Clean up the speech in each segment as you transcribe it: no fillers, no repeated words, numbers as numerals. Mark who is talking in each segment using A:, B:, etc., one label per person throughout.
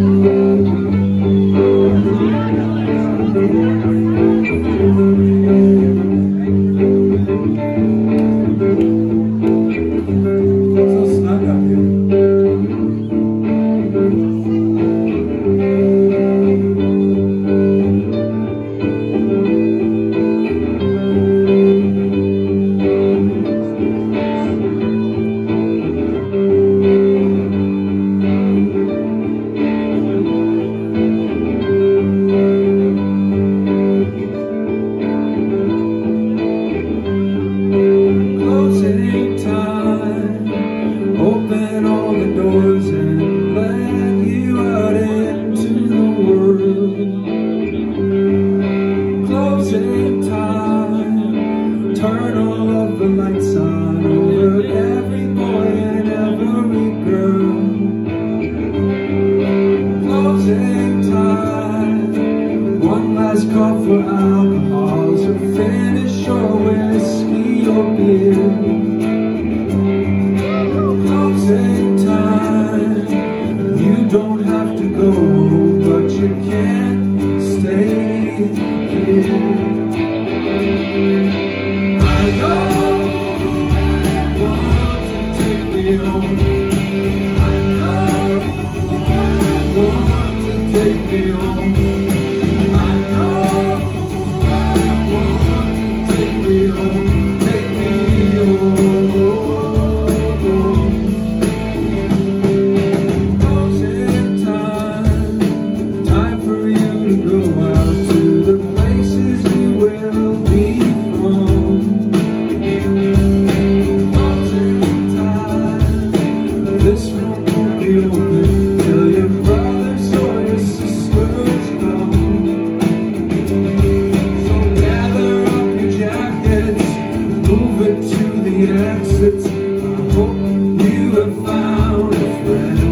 A: Turn all of the lights on over every boy and every girl. Closing time. One last call for alcohol to finish your whiskey or beer. Closing time. You don't have to go, but you can't stay here. I know you want to take me home. I know you want to take me home. I know you want to take me home. Take me home. Closing time. Time for you to go out to the places you will be from. This room won't be open till your brothers or your sisters come. So gather up your jackets, move it to the exits. I hope you have found a friend.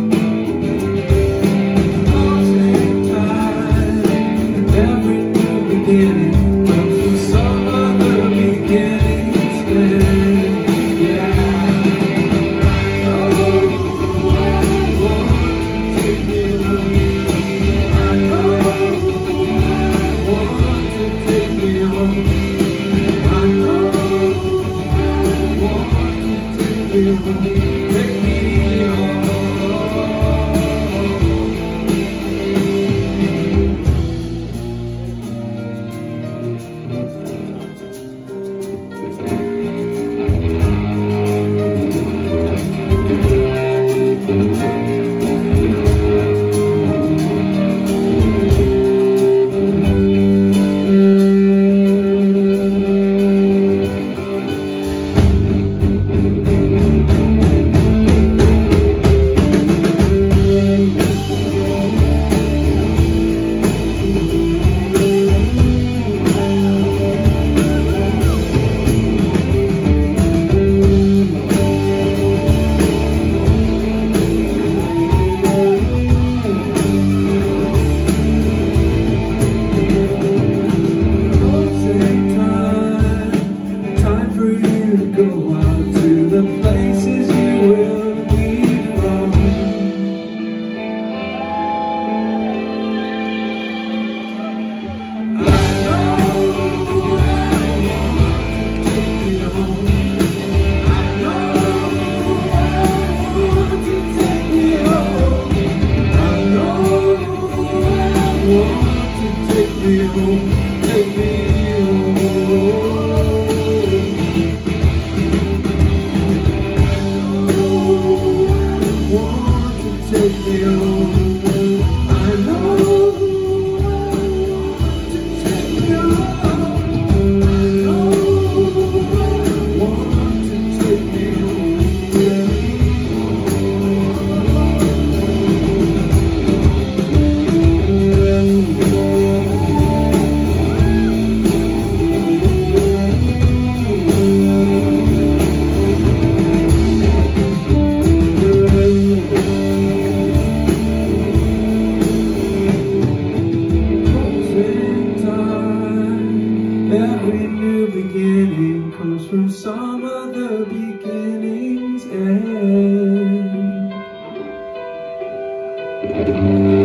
A: Closing time. Every new beginning comes from some other beginning's end. Yeah. Take me home. Go out to the places you will be from. I know you want to take me home. I know you want to take me home. I know you want to take me home. Take me home. Take me home. I know you want to take me home. I know you want to take me home. Thank you.